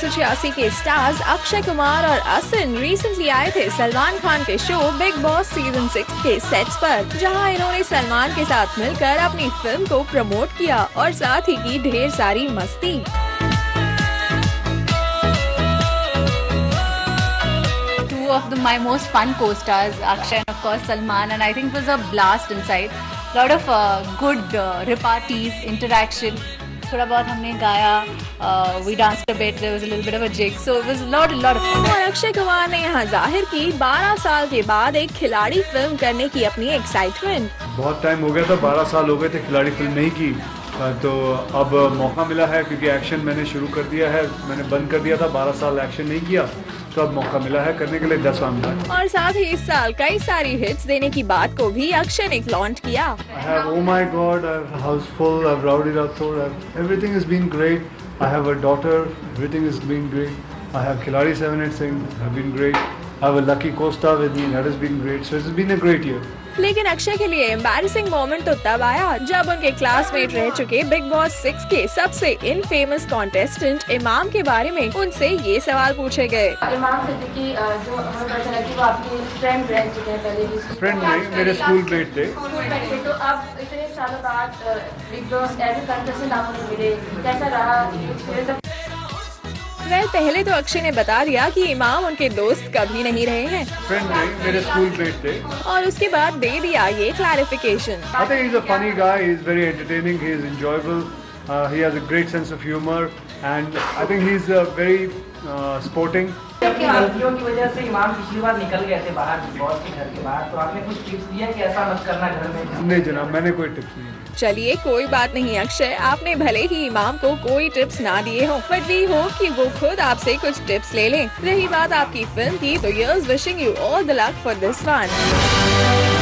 1986 के स्टार्स अक्षय कुमार और असिन रिसेंटली आए थे सलमान खान के शो बिग बॉस सीजन 6 के सेट्स पर, जहां इन्होंने सलमान के साथ मिलकर अपनी फिल्म को प्रमोट किया और साथ ही की ढेर सारी मस्ती। Two of my most fun co-stars, Akshay and of course Salman, and I think it was a blast inside. Lot of good repartees, interaction. थोड़ा बहुत हमने गाया, we danced a bit, there was a little bit of a jig, so it was a lot of fun. और अक्षय कुमार ने यहाँ जाहिर की 12 साल के बाद एक खिलाड़ी फिल्म करने की अपनी एक्साइटमेंट। बहुत टाइम हो गया था, 12 साल हो गए थे खिलाड़ी फिल्म नहीं की, तो अब मौका मिला है क्योंकि एक्शन मैंने शुरू कर दिया है, मैंने बंद कर दिया था, 12 साल एक्शन नहीं किया, तो अब मौका मिला है करने के लिए 10 साल। और साथ ही इस साल कई सारी हिट्स देने की बात को भी अक्षय ने लॉन्च किया। I have, oh my God, I have Houseful, I have Rowdy Rathod, everything has been great. I have a daughter, everything has been great. I have Khiladi 7 Singh, have been great. I have a lucky co-star with me, that has been great. So it's been a great year. लेकिन अक्षय के लिए embarrassing moment तो तब आया जब उनके classmate रह चुके बिग बॉस 6 के सबसे इनफेमस कॉन्टेस्टेंट इमाम के बारे में उनसे ये सवाल पूछे गए। इमाम सिद्दीकी जो हमें पता चला कि वो आपके फ्रेंड रह चुके हैं पहले भी। फ्रेंड नहीं, मेरे स्कूल मेट थे। तो अब इतने सालों बाद Bigg Boss as a contestant आपको मिले, कैसा रहा? पहले तो अक्षय ने बता दिया कि इमाम उनके दोस्त कभी नहीं रहे हैं, फ्रेंड नहीं, मेरे स्कूल मेट थे। और उसके बाद दे दिया ये clarification. I think he's a funny guy, he's very entertaining, he is enjoyable, he has a great sense of humor, and I think he's very sporting. अपनी गलतियों की वजह से इमाम पिछली बार निकल गए थे बाहर, बॉस के घर के बाहर, तो आपने कुछ टिप्स दिया कि ऐसा मत करना घर में? नहीं जनाब, मैंने कोई टिप्स नहीं। चलिए कोई बात नहीं अक्षय, आपने भले ही इमाम को कोई टिप्स ना दिए हो, बट वी होप कि वो खुद आपसे कुछ टिप्स ले लें। रही बात आपकी फिल्म की, तो here's wishing you all the luck for this one.